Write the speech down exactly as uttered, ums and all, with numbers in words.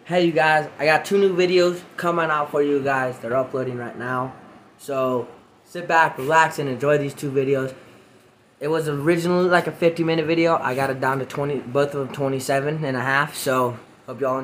Hey you guys, I got two new videos coming out for you guys. They're uploading right now. So sit back, relax, and enjoy these two videos. It was originally like a fifty minute video. I got it down to twenty, both of them twenty-seven and a half. So hope y'all enjoy.